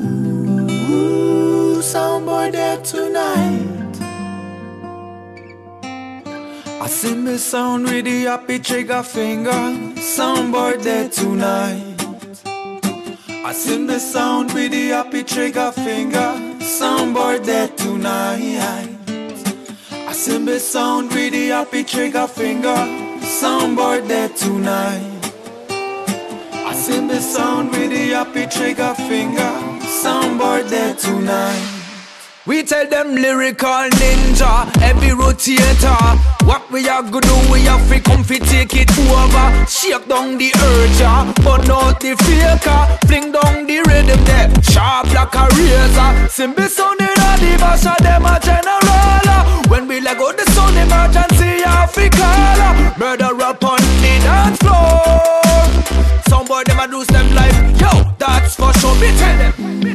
Ooh, SoundBoy there tonight. I sing me sound with the happy trigger finger. SoundBoy there tonight. I sing the sound with the happy trigger finger. SoundBoy there tonight. I sing the sound with the happy trigger finger. SoundBoy there tonight. I sing the sound with the happy trigger finger. SoundBoy there tonight. We tell them lyrical ninja, heavy rotator. What we are gonna do, we have to come fi take it over. Shake down the urge, but not the faker. Fling down the rhythm there, sharp like a razor. Symbiz sounding on the bass, them a general. When we let go the sound, emergency Africa. Murder up on the dance floor. SoundBoy them a do them life, yo, that's for sure. We tell them.